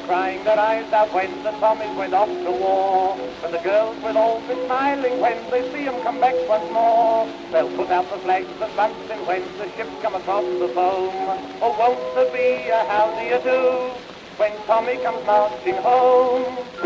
crying their eyes out when the Tommies went off to war. And the girls will all be smiling when they see him come back once more. They'll put out the flags that bouncing when the ships come across the foam. Oh, won't there be a how do you do when Tommy comes marching home?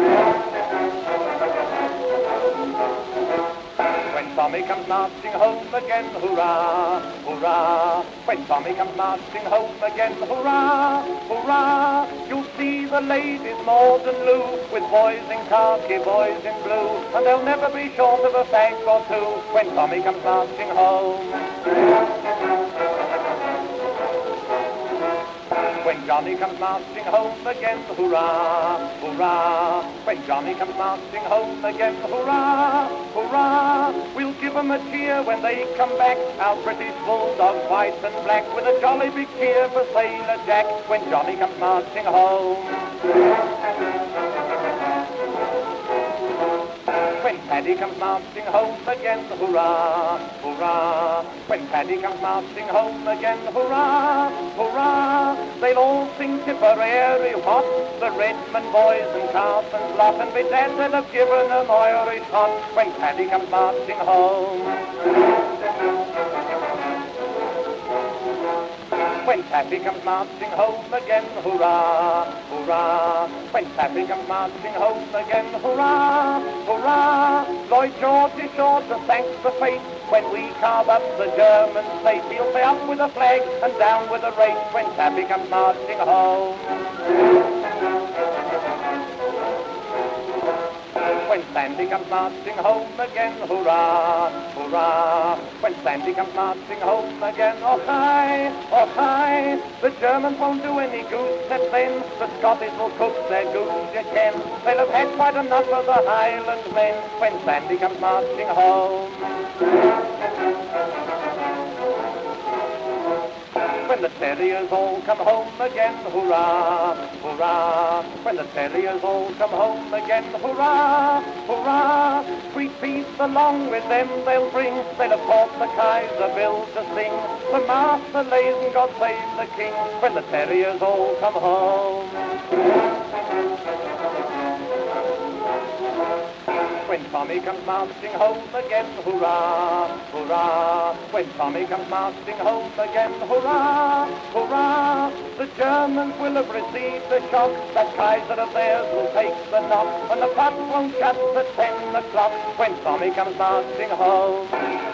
When Tommy comes marching home again, hurrah, hurrah. When Tommy comes marching home again, hurrah, hurrah. You'll see the ladies more than blue, with boys in khaki, boys in blue, and they'll never be short of a fag or two when Tommy comes marching home. When Johnny comes marching home again, hurrah, hurrah. When Johnny comes marching home again, hurrah, hurrah. We'll give 'em a cheer when they come back, our British bulldogs white and black, with a jolly big cheer for Sailor Jack when Johnny comes marching home. When Paddy comes marching home again, hurrah, hurrah. When Paddy comes marching home again, hurrah, hurrah. They'll all sing Tipperary what, the Redmond boys and Carson's lot, and be glad they'll have given 'em Irish hot when Paddy comes marching home. When Pappy comes marching home again, hurrah, hurrah. When Pappy comes marching home again, hurrah, hurrah. Lloyd George is sure to thank the fate when we carve up the German state. He'll say up with a flag and down with a race when Pappy comes marching home. When Sandy comes marching home again, hurrah, hurrah. When Sandy comes marching home again, oh hi, oh hi. The Germans won't do any goose except then the Scottish will cook their goose you can. They'll have had quite enough of the Highland men when Sandy comes marching home. When the terriers all come home again, hurrah, hurrah. When the terriers all come home again, hurrah, hurrah. Sweet peace along with them they'll bring. They'll have taught the Kaiser Bill to sing. The Master lays and God save the King when the terriers all come home. When Tommy comes marching home again, hurrah, hurrah. When Tommy comes marching home again, hurrah, hurrah. The Germans will have received the shock, that Kaiser of theirs will take the knock, and the pub won't shut at 10 o'clock when Tommy comes marching home.